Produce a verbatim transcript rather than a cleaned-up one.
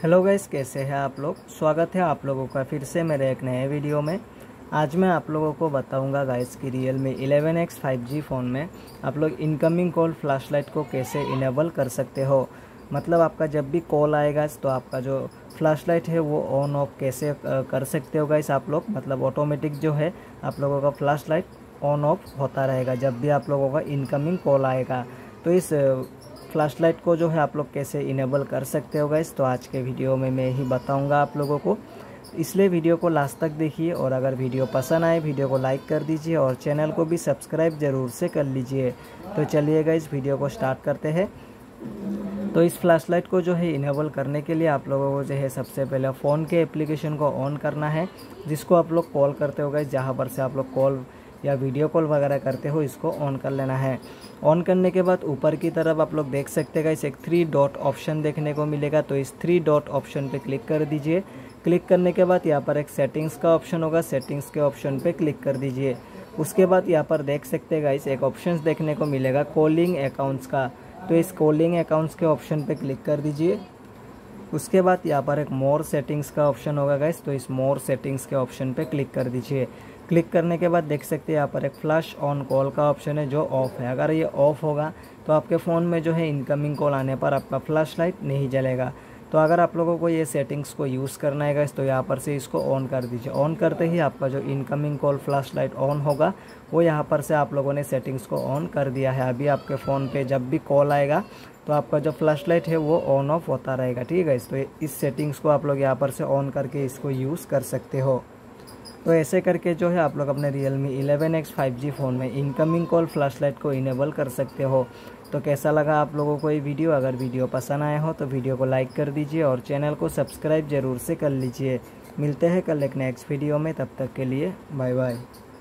Hello guys, कैसे हैं आप लोग। स्वागत है आप लोगों का फिर से मेरे एक नए वीडियो में। आज मैं आप लोगों को बताऊंगा गाइस कि Realme eleven X five G phone में आप लोग इनकमिंग कॉल फ्लैशलाइट को कैसे इनेबल कर सकते हो। मतलब आपका जब भी कॉल आएगा तो आपका जो फ्लैशलाइट है वो ऑन ऑफ कैसे कर सकते हो गाइस आप लोग। मतलब ऑटोमेटिक जो है आप लोगों का फ्लैशलाइट ऑन ऑफ होता रहेगा जब भी आप लोगों का इनकमिंग कॉल आएगा। तो इस फ्लैशलाइट को जो है आप लोग कैसे इनेबल कर सकते हो गाइस, तो आज के वीडियो में मैं ही बताऊंगा आप लोगों को। इसलिए वीडियो को लास्ट तक देखिए और अगर वीडियो पसंद आए वीडियो को लाइक कर दीजिए और चैनल को भी सब्सक्राइब ज़रूर से कर लीजिए। तो चलिए गाइस वीडियो को स्टार्ट करते हैं। तो इस फ्लैशलाइट को जो है इनेबल करने के लिए आप लोगों को जो है सबसे पहले फ़ोन के एप्लीकेशन को ऑन करना है, जिसको आप लोग कॉल करते हो गाइस, जहाँ पर से आप लोग कॉल या वीडियो कॉल वगैरह करते हो इसको ऑन कर लेना है। ऑन करने के बाद ऊपर की तरफ आप लोग देख सकते हैं गाइस एक थ्री डॉट ऑप्शन देखने को मिलेगा। तो इस थ्री डॉट ऑप्शन पे क्लिक कर दीजिए। क्लिक करने के बाद यहाँ पर एक सेटिंग्स का ऑप्शन होगा, सेटिंग्स के ऑप्शन पे क्लिक कर दीजिए। उसके बाद यहाँ पर देख सकते हैं गाइस एक ऑप्शन देखने को मिलेगा कॉलिंग अकाउंट्स का। तो इस कॉलिंग अकाउंट्स के ऑप्शन पे क्लिक कर दीजिए। उसके बाद यहाँ पर एक मोर सेटिंग्स का ऑप्शन होगा गाइस, तो इस मोर सेटिंग्स के ऑप्शन पे क्लिक कर दीजिए। क्लिक करने के बाद देख सकते हैं यहाँ पर एक फ्लैश ऑन कॉल का ऑप्शन है जो ऑफ है। अगर ये ऑफ होगा तो आपके फ़ोन में जो है इनकमिंग कॉल आने पर आपका फ्लैश लाइट नहीं जलेगा। तो अगर आप लोगों को ये सेटिंग्स को यूज़ करना है गाइस तो यहाँ पर से इसको ऑन कर दीजिए। ऑन करते ही आपका जो incoming call flash light on होगा वो यहाँ पर से आप लोगों ने सेटिंग्स को ऑन कर दिया है। अभी आपके फ़ोन पे जब भी कॉल आएगा तो आपका जो फ्लैश लाइट है वो ऑन ऑफ होता रहेगा, ठीक है। तो इस सेटिंग्स को आप लोग यहाँ पर से ऑन करके इसको यूज़ कर सकते हो। तो ऐसे करके जो है आप लोग अपने Realme eleven X five G phone में इनकमिंग कॉल फ्लैशलाइट को इनेबल कर सकते हो। तो कैसा लगा आप लोगों को ये वीडियो। अगर वीडियो पसंद आया हो तो वीडियो को लाइक कर दीजिए और चैनल को सब्सक्राइब ज़रूर से कर लीजिए। मिलते हैं कल एक नेक्स्ट वीडियो में, तब तक के लिए बाय बाय।